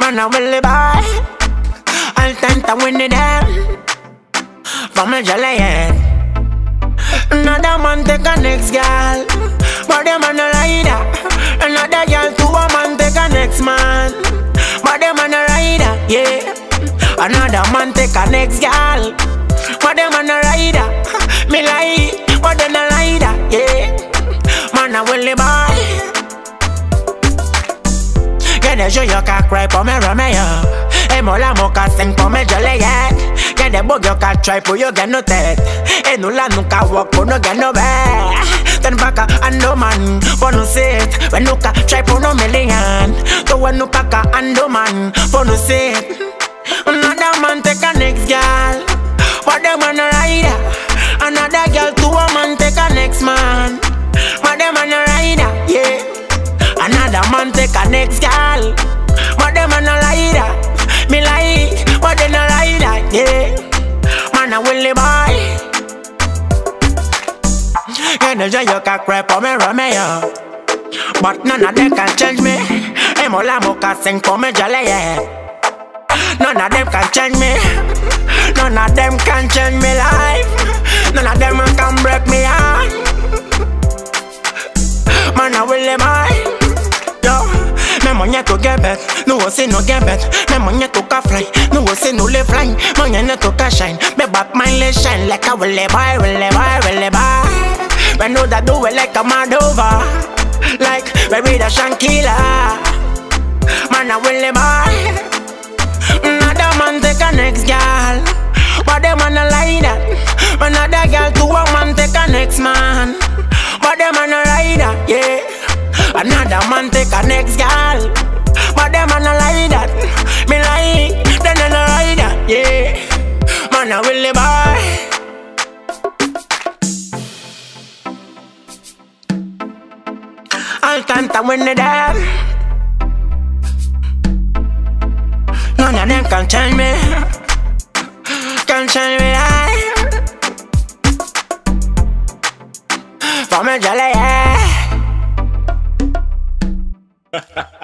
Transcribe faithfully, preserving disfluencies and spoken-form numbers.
Man, I will buy. I'll time to win the damn. From a jelly head. Another man take a next girl. But them man a rider. Another girl to a man take a next man. But them man a rider, yeah. Another man take a next girl. But them man a rider. Me like, but them a rider, yeah. Man, I will buy. Get the show you can cry for me, Romeo. Hey, mola mocha sing for me, Juliet. Get the bug you can try for you get no dead. Hey, no la nunca walk for no get no bad. Turn back and no man for no sit. When you can try for no million. So when you pack and no man for no sit. Another man take a next girl. But them man a rider. Another girl to a man take a next man. But them man a rider, yeah. Another man take a next girl. But them man a rider. Me like, but them a rider, yeah. Man a willy boy. Yeah, the joy you can cry for me, Romeo. But none of them can change me. Hey, mola mocha sing for me, jolly, yeah. None of them can change me. None of them can change me life. None of them can break me heart. Man, I will buy. Yo, me money to get bet. No one say no get bet. Me money to ka fly. No one say no live flying. Money to ka shine. Me back mine let shine like a will buy, will buy, will buy. We know that do it like a Moldova. Like baby the Shankila. Man, I will buy. Another man take a next girl. But them man a lie that. Another girl to a man take a next man. But them man a rider, yeah. Another man take a next girl. But them man a lie that. Me like, them a rider, yeah. Man a willy boy. All time to win the damn. None of them can change me. Can change me life. For me, jolly, yeah.